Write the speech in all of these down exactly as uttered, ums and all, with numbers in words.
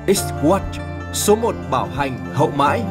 X-Watch, số một bảo hành hậu mãi.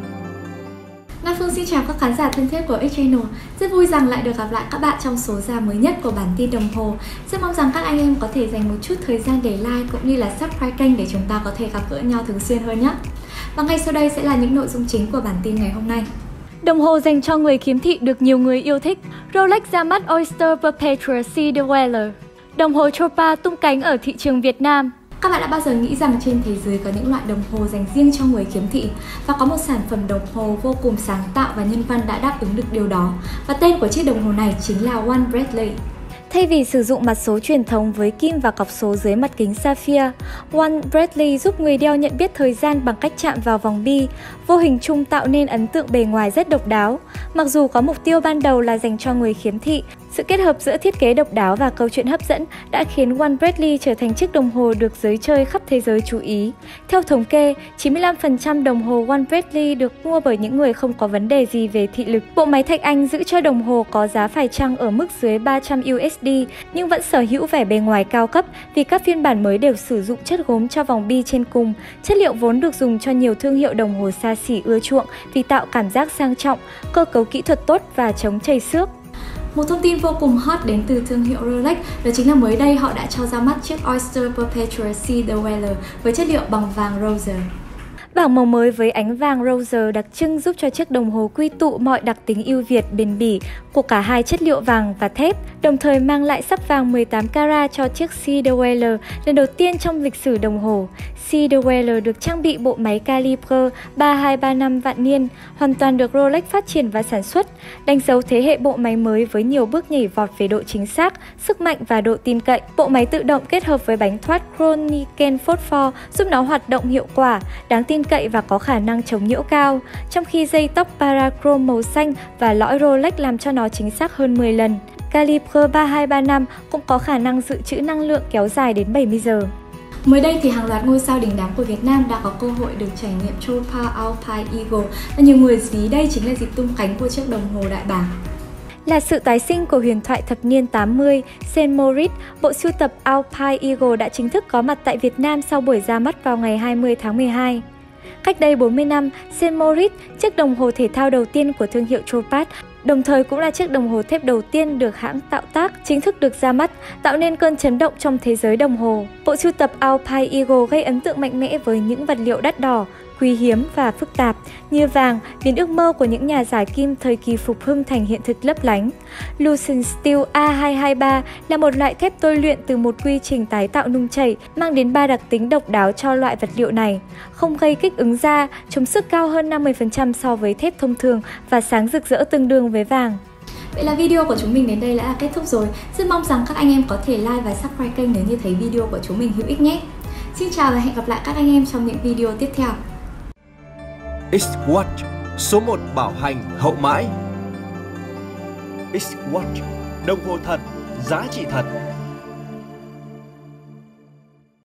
Nga Phương xin chào các khán giả thân thiết của X-Channel. Rất vui rằng lại được gặp lại các bạn trong số ra mới nhất của bản tin đồng hồ. Rất mong rằng các anh em có thể dành một chút thời gian để like cũng như là subscribe kênh để chúng ta có thể gặp gỡ nhau thường xuyên hơn nhé. Và ngay sau đây sẽ là những nội dung chính của bản tin ngày hôm nay. Đồng hồ dành cho người khiếm thị được nhiều người yêu thích. Rolex ra mắt Oyster Perpetual Sea Dweller. Đồng hồ Chopard tung cánh ở thị trường Việt Nam. Các bạn đã bao giờ nghĩ rằng trên thế giới có những loại đồng hồ dành riêng cho người khiếm thị và có một sản phẩm đồng hồ vô cùng sáng tạo và nhân văn đã đáp ứng được điều đó. Và tên của chiếc đồng hồ này chính là One Bradley. Thay vì sử dụng mặt số truyền thống với kim và cọc số dưới mặt kính sapphire, One Bradley giúp người đeo nhận biết thời gian bằng cách chạm vào vòng bi, vô hình chung tạo nên ấn tượng bề ngoài rất độc đáo. Mặc dù có mục tiêu ban đầu là dành cho người khiếm thị, sự kết hợp giữa thiết kế độc đáo và câu chuyện hấp dẫn đã khiến One Bradley trở thành chiếc đồng hồ được giới chơi khắp thế giới chú ý. Theo thống kê, chín mươi lăm phần trăm đồng hồ One Bradley được mua bởi những người không có vấn đề gì về thị lực. Bộ máy thạch anh giữ cho đồng hồ có giá phải chăng ở mức dưới ba trăm u ét đê nhưng vẫn sở hữu vẻ bề ngoài cao cấp vì các phiên bản mới đều sử dụng chất gốm cho vòng bi trên cùng. Chất liệu vốn được dùng cho nhiều thương hiệu đồng hồ xa xỉ ưa chuộng vì tạo cảm giác sang trọng, cơ cấu kỹ thuật tốt và chống chảy xước. Một thông tin vô cùng hot đến từ thương hiệu Rolex đó chính là mới đây họ đã cho ra mắt chiếc Oyster Perpetual Sea Dweller với chất liệu bằng vàng rose. Bảng màu mới với ánh vàng rose đặc trưng giúp cho chiếc đồng hồ quy tụ mọi đặc tính ưu việt bền bỉ của cả hai chất liệu vàng và thép, đồng thời mang lại sắc vàng mười tám carat cho chiếc Sea Dweller lần đầu tiên trong lịch sử đồng hồ. Sea Dweller được trang bị bộ máy calibre ba hai ba năm vạn niên, hoàn toàn được Rolex phát triển và sản xuất, đánh dấu thế hệ bộ máy mới với nhiều bước nhảy vọt về độ chính xác, sức mạnh và độ tin cậy. Bộ máy tự động kết hợp với bánh thoát Chronicle Phosphor giúp nó hoạt động hiệu quả, đáng tin cậy và có khả năng chống nhiễu cao, trong khi dây tóc Parachrome màu xanh và lõi Rolex làm cho nó chính xác hơn mười lần. Calibre ba hai ba năm cũng có khả năng dự trữ năng lượng kéo dài đến bảy mươi giờ. Mới đây thì hàng loạt ngôi sao đình đám của Việt Nam đã có cơ hội được trải nghiệm Chopard Alpine Eagle và nhiều người ví đây chính là dịp tung cánh của chiếc đồng hồ đại bàng. Là sự tái sinh của huyền thoại thập niên tám mươi, Saint Moritz, bộ sưu tập Alpine Eagle đã chính thức có mặt tại Việt Nam sau buổi ra mắt vào ngày hai mươi tháng mười hai. Cách đây bốn mươi năm, Saint Moritz, chiếc đồng hồ thể thao đầu tiên của thương hiệu Chopard, đồng thời cũng là chiếc đồng hồ thép đầu tiên được hãng tạo tác, chính thức được ra mắt, tạo nên cơn chấn động trong thế giới đồng hồ. Bộ sưu tập Alpine Eagle gây ấn tượng mạnh mẽ với những vật liệu đắt đỏ, quý hiếm và phức tạp như vàng, biến ước mơ của những nhà giải kim thời kỳ phục hưng thành hiện thực lấp lánh. Lucent Steel A hai hai ba là một loại thép tôi luyện từ một quy trình tái tạo nung chảy, mang đến ba đặc tính độc đáo cho loại vật liệu này: không gây kích ứng da, chống sức cao hơn năm mươi phần trăm so với thép thông thường và sáng rực rỡ tương đương với vàng. Vậy là video của chúng mình đến đây đã là kết thúc rồi. Rất mong rằng các anh em có thể like và subscribe kênh nếu như thấy video của chúng mình hữu ích nhé. Xin chào và hẹn gặp lại các anh em trong những video tiếp theo. X-Watch, số một bảo hành hậu mãi. X-Watch, đồng hồ thật, giá trị thật.